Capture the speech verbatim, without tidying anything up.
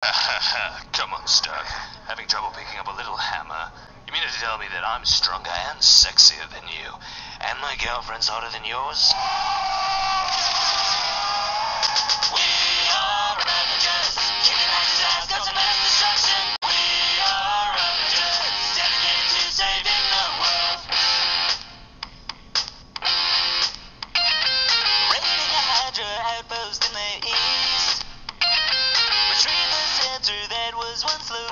Come on, Stark. Having trouble picking up a little hammer? You mean to tell me that I'm stronger and sexier than you, and my girlfriend's hotter than yours? We are Avengers, kicking ass ass, got some mass destruction. We are Avengers, dedicated to saving the world. Raiding a Hydra outpost in the east. Retrieve the scepter that was once loose.